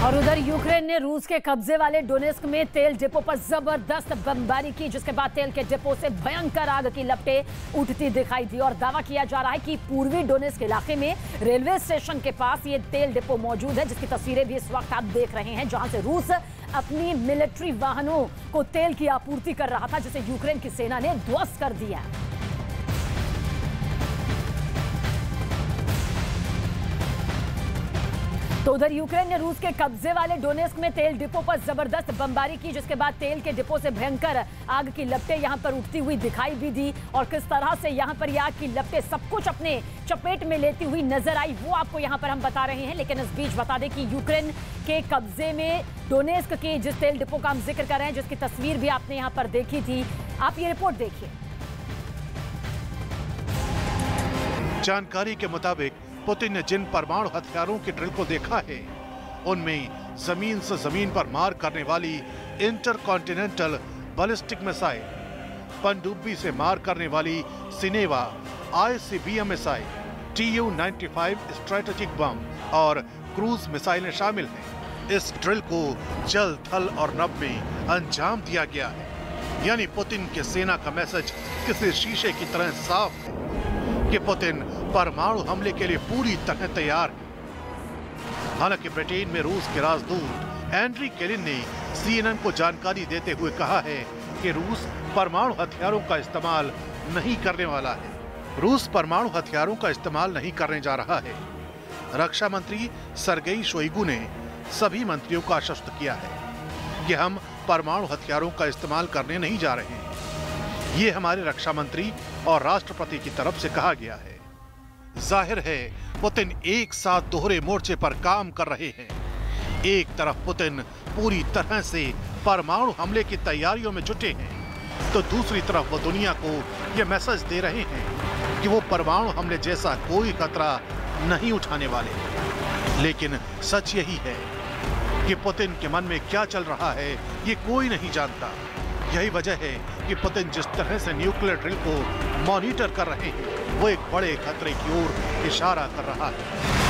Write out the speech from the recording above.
और उधर यूक्रेन ने रूस के कब्जे वाले डोनेस्क में तेल डिपो पर जबरदस्त बमबारी की, जिसके बाद तेल के डिपो से भयंकर आग की लपटें उठती दिखाई दी और दावा किया जा रहा है कि पूर्वी डोनेस्क इलाके में रेलवे स्टेशन के पास ये तेल डिपो मौजूद है, जिसकी तस्वीरें भी इस वक्त आप देख रहे हैं, जहां से रूस अपनी मिलिट्री वाहनों को तेल की आपूर्ति कर रहा था, जिसे यूक्रेन की सेना ने ध्वस्त कर दिया। तो उधर यूक्रेन ने रूस के कब्जे वाले डोनेस्क में तेल डिपो पर जबरदस्त बमबारी की, जिसके बाद तेल के डिपो से भयंकर आग की लपटें यहां पर उठती हुई दिखाई भी दी और किस तरह से यहां पर ये आग की लपटें सब कुछ अपने चपेट में लेती हुई नजर आई, वो आपको यहां पर हम बता रहे हैं। लेकिन इस बीच बता दें कि यूक्रेन के कब्जे में डोनेस्क के जिस तेल डिपो का हम जिक्र कर रहे हैं, जिसकी तस्वीर भी आपने यहाँ पर देखी थी, आप ये रिपोर्ट देखिए। जानकारी के मुताबिक पुतिन ने जिन परमाणु हथियारों के ड्रिल को देखा है, उनमें जमीन से जमीन पर मार करने वाली इंटरकॉन्टिनेंटल बैलिस्टिक मिसाइल, पनडुब्बी से मार करने वाली Sineva ICBM missile, Tu-95 strategic bomb और क्रूज मिसाइलें शामिल हैं। इस ड्रिल को जल, थल और नभ में अंजाम दिया गया है। यानी पुतिन के सेना का मैसेज किसी शीशे की तरह साफ है कि पुतिन परमाणु हमले के लिए पूरी तरह तैयार है। हालांकि ब्रिटेन में रूस के राजदूत एंड्री केलिन ने CNN को जानकारी देते हुए कहा है कि रूस परमाणु हथियारों का इस्तेमाल नहीं करने वाला है। रूस परमाणु हथियारों का इस्तेमाल नहीं करने जा रहा है। रक्षा मंत्री सर्गेई शोइगु ने सभी मंत्रियों को आश्वस्त किया है कि हम परमाणु हथियारों का इस्तेमाल करने नहीं जा रहे हैं। ये हमारे रक्षा मंत्री और राष्ट्रपति की तरफ से कहा गया है। जाहिर है पुतिन एक साथ दोहरे मोर्चे पर काम कर रहे हैं। एक तरफ पुतिन पूरी तरह से परमाणु हमले की तैयारियों में जुटे हैं, तो दूसरी तरफ वो दुनिया को ये मैसेज दे रहे हैं कि वो परमाणु हमले जैसा कोई खतरा नहीं उठाने वाले। लेकिन सच यही है कि पुतिन के मन में क्या चल रहा है ये कोई नहीं जानता। यही वजह है कि पुतिन जिस तरह से न्यूक्लियर ड्रिल को मॉनिटर कर रहे हैं, वो एक बड़े खतरे की ओर इशारा कर रहा है।